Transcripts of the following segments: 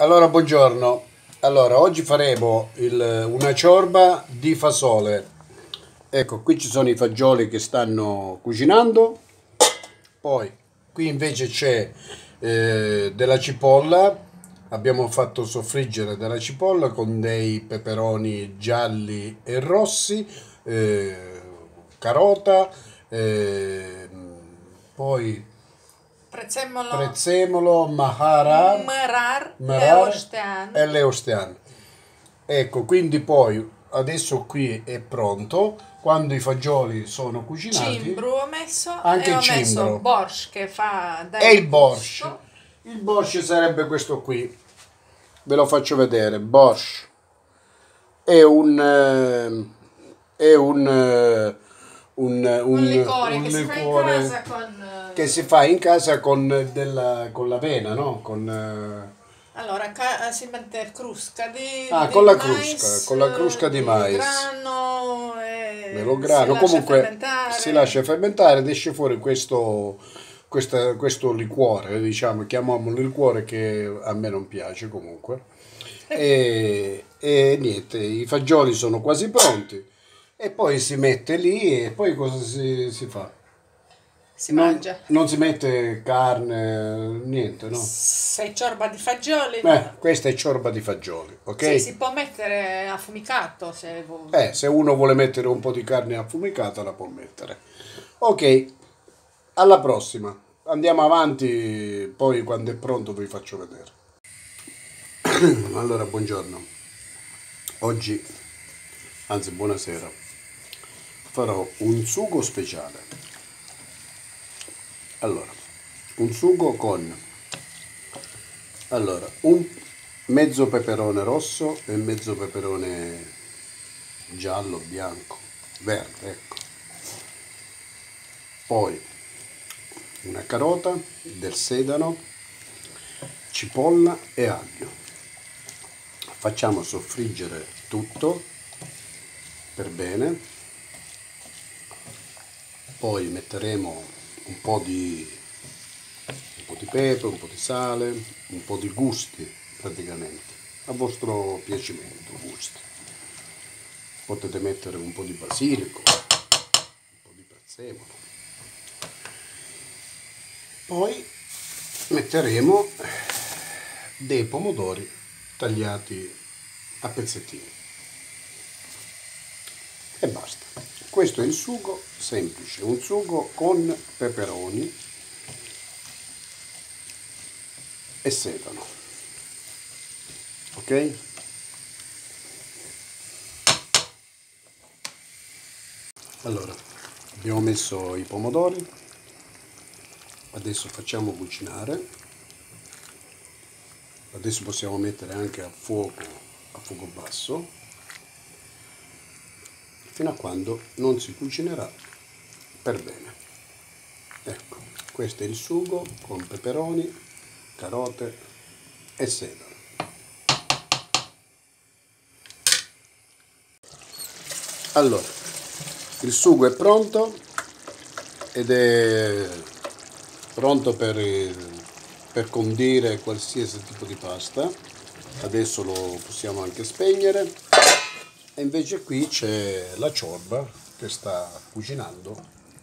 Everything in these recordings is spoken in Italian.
Allora, buongiorno. Allora, oggi faremo una ciorba di fasole. Ecco, qui ci sono i fagioli che stanno cucinando. Poi, qui invece c'è della cipolla. Abbiamo fatto soffriggere della cipolla con dei peperoni gialli e rossi, carota, eh, poi Prezzemolo, prezzemolo, maharar, mărar, marar leoștean. e leostian. Ecco, quindi poi adesso qui è pronto. Quando i fagioli sono cucinati, Cimbru ho messo anche e il ho messo cimbro borscht che fa e il borscht. gusto. Il borscht sarebbe questo qui. Ve lo faccio vedere. Borscht è Un liquore un che si fa in liquore casa con... che si fa in casa con l'avena, no? Allora, si mette crusca Con di la crusca, mais, con la crusca di mais. grano, e si Melograno, lascia comunque fermentare. si lascia fermentare ed esce fuori questo liquore, diciamo, chiamiamolo liquore, che a me non piace comunque. E niente, i fagioli sono quasi pronti e poi si mette lì e poi cosa si fa? Si mangia. Non si mette carne, niente, no? Se è ciorba di fagioli, Questa è ciorba di fagioli, ok? sì, si può mettere affumicato se vuoi. Se uno vuole mettere un po' di carne affumicata la può mettere. Ok, alla prossima. Andiamo avanti, poi quando è pronto vi faccio vedere. Allora, buongiorno. Oggi, anzi buonasera, farò un sugo speciale. Allora, un sugo con un mezzo peperone rosso e mezzo peperone giallo, bianco, verde, ecco. Poi una carota, del sedano, cipolla e aglio. Facciamo soffriggere tutto per bene. Poi metteremo un po' di pepe, un po' di sale, un po' di gusti praticamente, a vostro piacimento, gusti. Potete mettere un po' di basilico, un po' di prezzemolo. Poi metteremo dei pomodori tagliati a pezzettini e basta. Questo è il sugo semplice, un sugo con peperoni e sedano, ok? Allora, abbiamo messo i pomodori, adesso facciamo cucinare. Adesso possiamo mettere anche a fuoco basso, fino a quando non si cucinerà per bene. Ecco, questo è il sugo con peperoni, carote e sedano. Allora, il sugo è pronto ed è pronto per condire qualsiasi tipo di pasta. Adesso lo possiamo anche spegnere. E invece qui c'è la ciorba che sta cucinando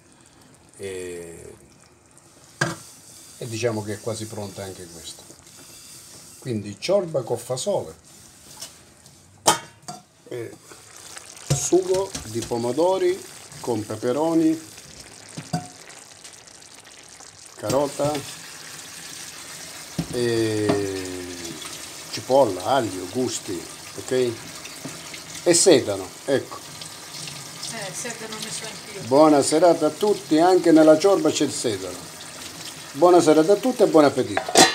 e diciamo che è quasi pronta anche questa. Quindi ciorba con fasole e sugo di pomodori con peperoni, carota e cipolla, aglio, gusti, ok? E sedano, ecco. Sedano messo anch'io. Buona serata a tutti, anche nella ciorba c'è il sedano. Buona serata a tutti e buon appetito.